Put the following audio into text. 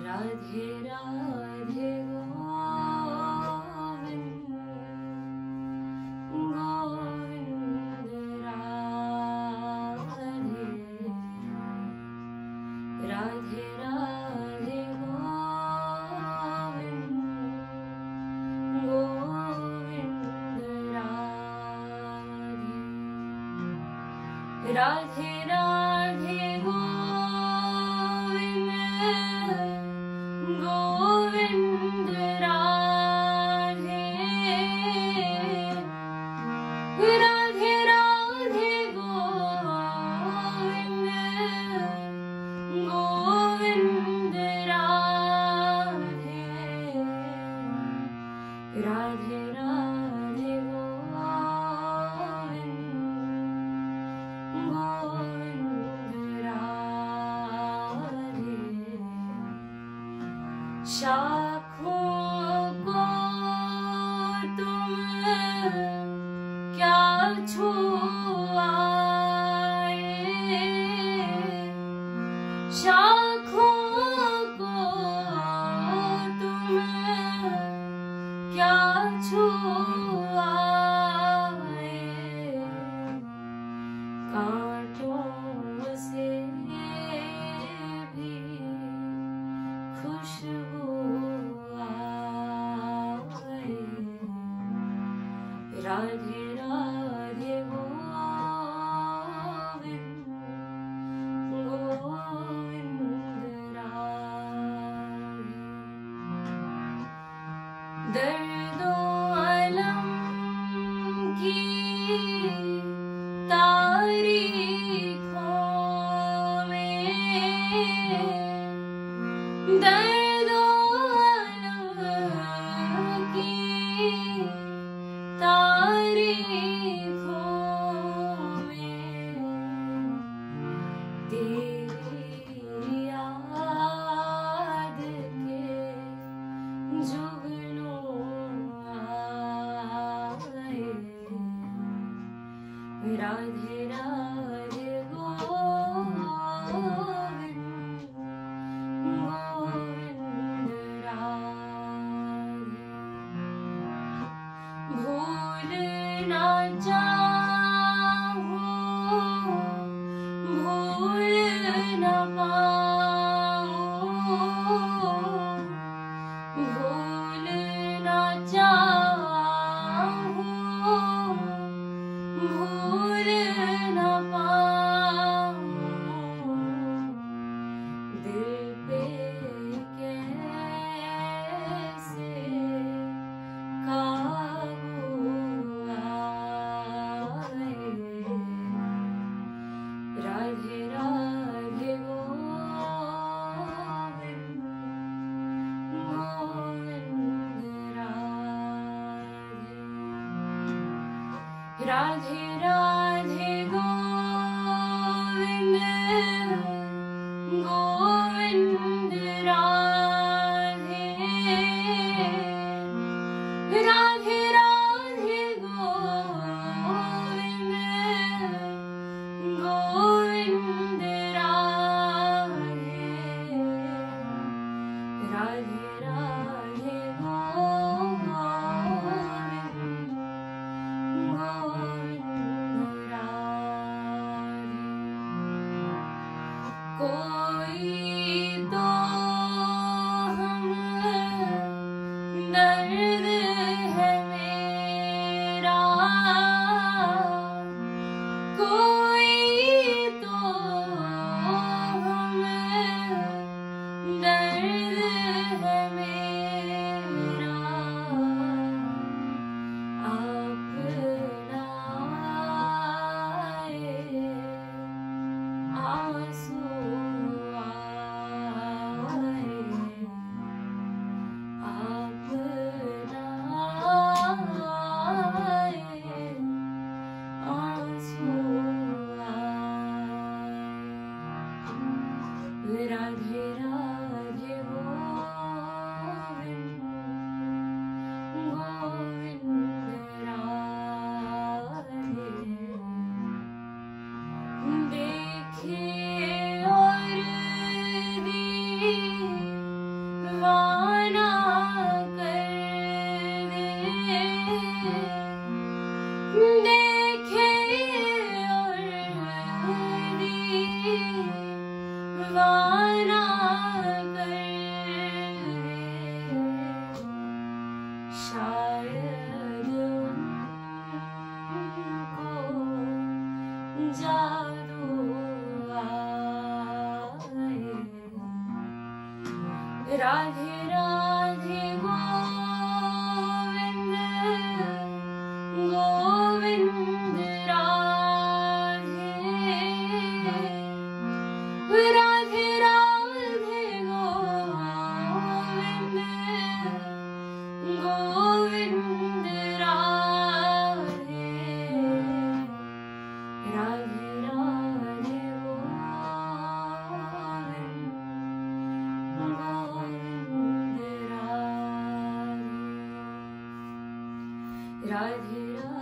राधे राधे गोविंद गोविंद राधे राधे राधे गोविंद गोविंद राधे राधे राधे गोविंद गोविंद राधे राधे राधे गोविंद गोविंद राधे राधे राधे गोविंद गोविंद राधे शाखों को तुम क्या छुआए, शाखों को तुम क्या छुआए, कांटों से भी खुशबू आए, राधे राधे गोविंद गोविंद राधे दर्दों अलम की तारीखों में, दर्दों अलम की तारीखों में तेरी याद के जुगनू आए, राधे राधे गोविंद गोविंद राधे भूल ना चाहूं भूल ना पाऊं, भूल ना चाहूं भूल ना पाऊं, दिल पे कैसे काबू आए, राधे राधे गोविंद गोविंद राधे राधे राधे गोविंद गोविंद राधे राधे राधे गोविंद गोविंद राधे राधे राधे गोविंद गोविंद राधे कोई तो हम दर्द है मेरा, कोई तो हम दर्द है राधे राधे गोविंद गोविंद राधे राधे राधे गोविंद गोविंद राधे राधे राधे गोविंद गोविंद राधे राधे